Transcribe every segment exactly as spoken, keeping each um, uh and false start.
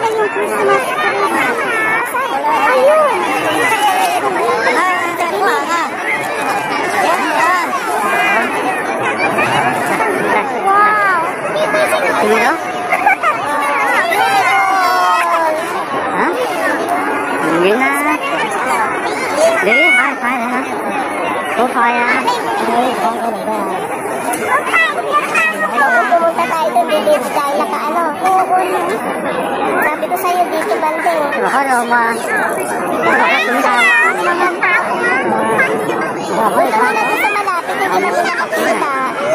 na yung Christmas tree. Ayun. Wow. Sino? Hả? Vậy na. Đi, hai hai hả? Có khoai à? Đây, con có được rồi. Pumunta tayo doon, dito tayo naka ano. Sabi ko sa'yo, dito banding. Baka daw ma... Baka tumita. Mga tao nga. Baka ito. Wala sa malapit, hindi na pinakakita.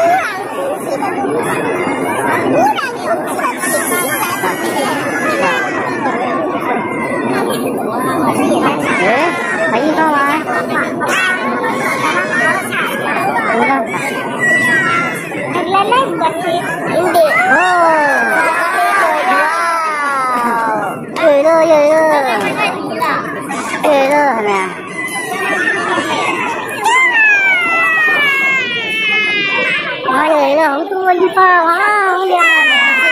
Eh, thấy không à? Ulang. Nagla-live kasi? Hindi. Oh. Wow. Yelo, yelo. Yelo, hả? Ah, yelo, không tua đi pha, wow, lian.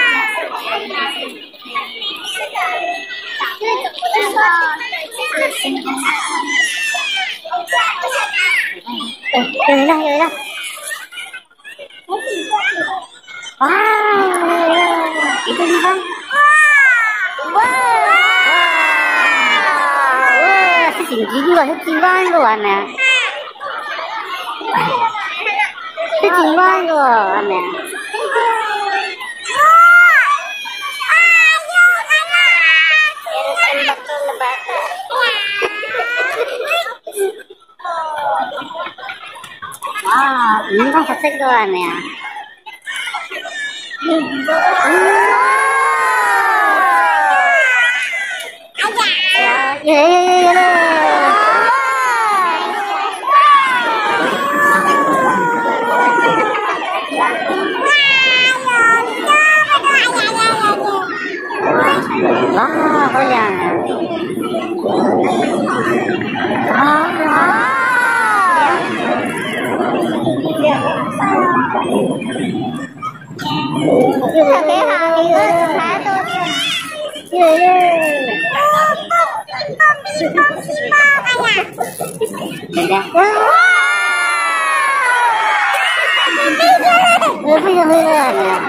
Yelo lang, yelo lang. Wow, itu di bang. Wow. Wow, cái chuyện gì rồi, cái chuyện vang rồi anh nè. Cái chuyện vang rồi anh nè. Wow, ini kan sesek tuh anh nè. Ya, ya, ya, ya. Wah, kalian. Cái hàng nữa khá tốt. Yeah, yeah. Bây giờ bây giờ nè.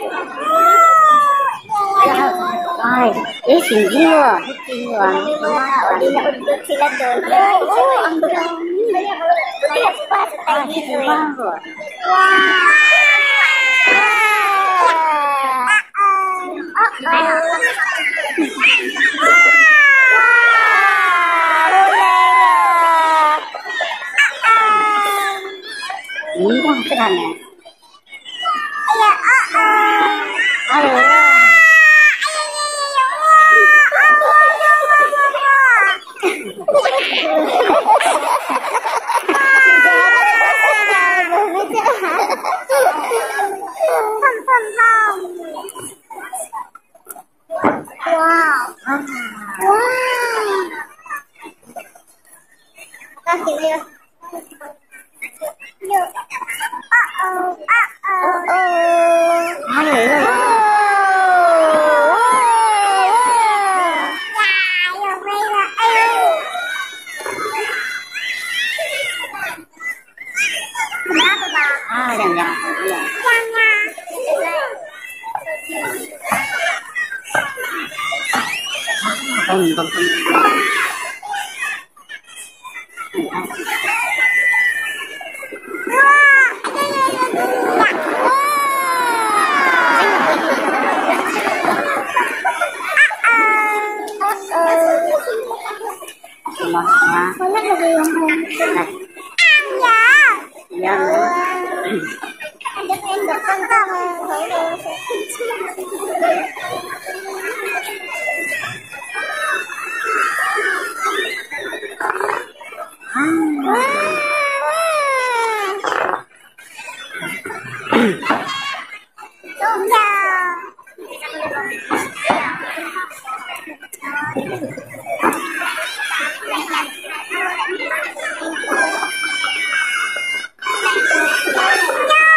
Ay, eh tinggi loh, tinggi loh. Hindi na undot sila doon. Oo, ang dami. Kaya pasok tayo dito eh. Wow! Ini kan sederhana. Ayo. Không, không, không. Wala lagi yung home. Yan. Ada pendek kentang. No!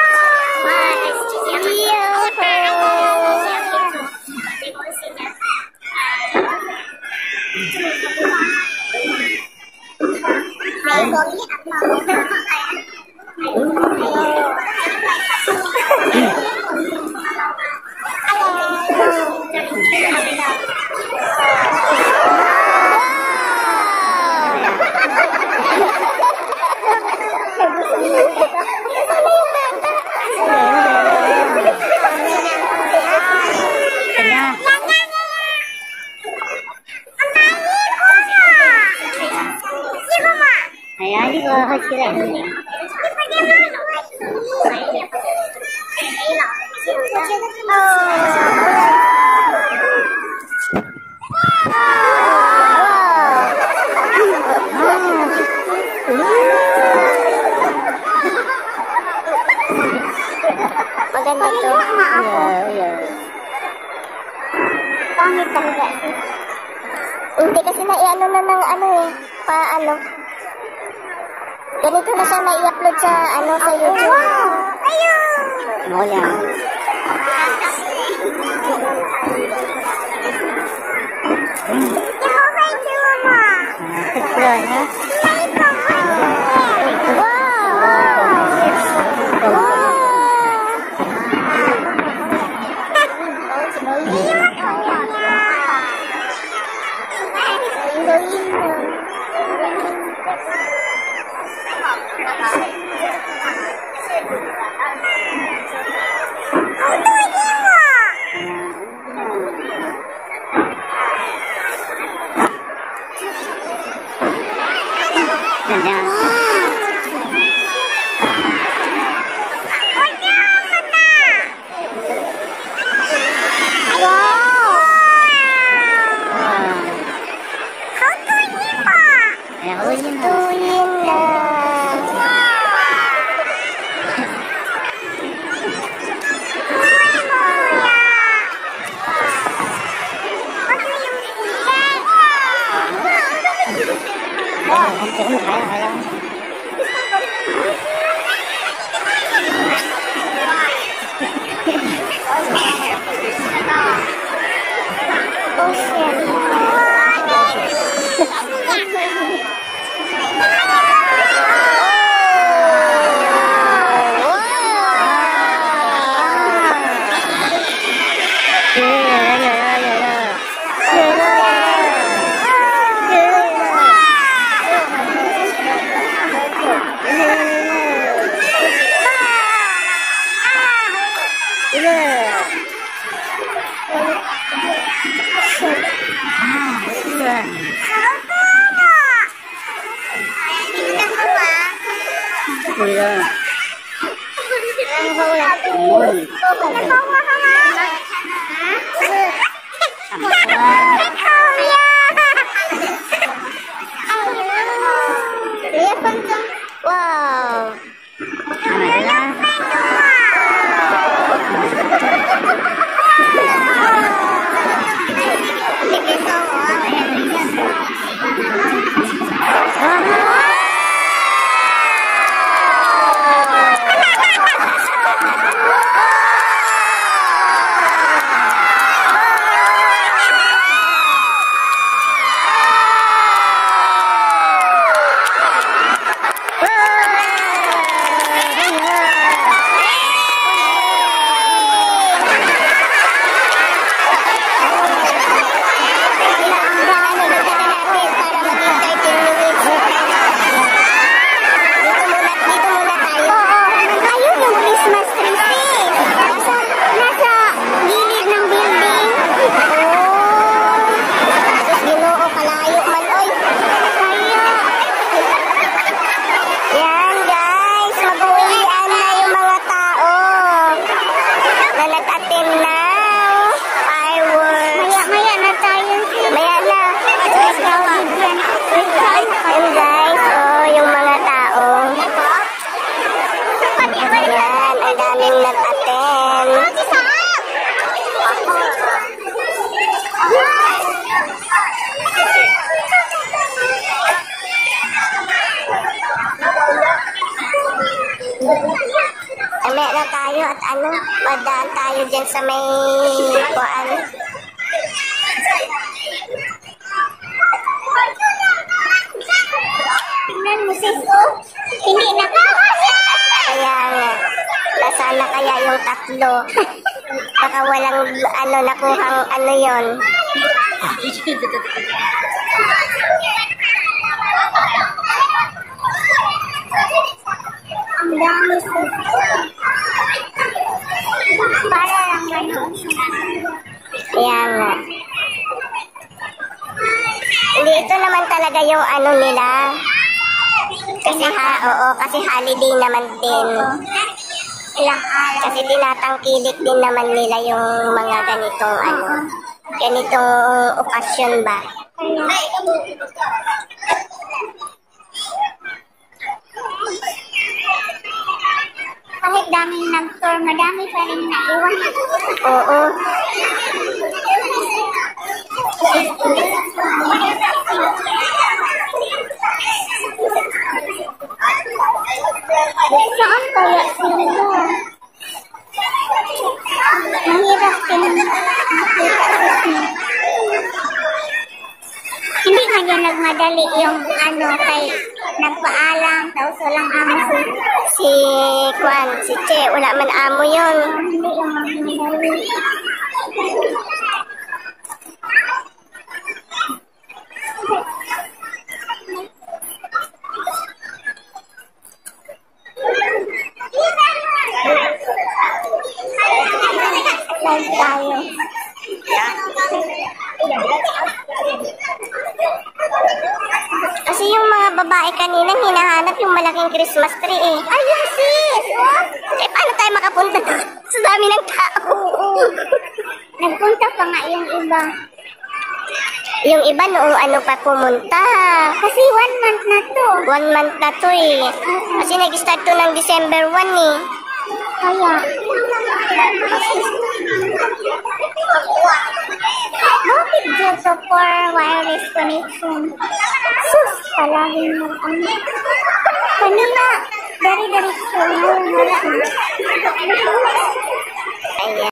Ayan, di ko sila. Maganda to. Yeah, yeah. Pangit talaga. Hindi kasi na-i-ano na ng ano eh. Pa-ano. Ganito na siya na-i-upload sa ano sa YouTube. Wow! Ayun! Wala. Yahoy, Mama! Subscribe, ha? Wow. Ame na tayo at ano, madaan tayo dyan sa may kuan. Tingnan mo sis, oh. Hindi na kakasya! Kaya nga, nasaan na kaya yung tatlo? Baka walang ano, nakuhang ano yon. dami sis. Para lang gano'n. Kaya nga. Hindi, ito naman talaga yung ano nila. Kasi ha, oo, kasi holiday naman din. Ilang araw. Kasi tinatangkilik din naman nila yung mga ganitong ano, ganitong okasyon ba. Kahit daming nag-tour, madami pa rin naiwan. Oo. Saan kaya sila? Mahirap din makita sila. Hindi nga niya nagmadali yung ano kay nagpaalam, tapos walang amo si, si Kwan, si Che, wala man amo yun. Hindi yung magmadali. Live tayo. Kasi yung mga babae kanina hinahanap yung malaking Christmas tree eh. Ayun sis! Oh. Eh paano tayo makapunta doon? Sa dami ng tao. Oo. Nagpunta pa nga yung iba. Yung iba noong ano pa pumunta. Kasi one month na to. One month na to eh. Kasi nag-start to ng December first eh. Kaya. Bakit dito for wireless connection? Sus, palagi mo ano. Kanina, dari-diretso na wala.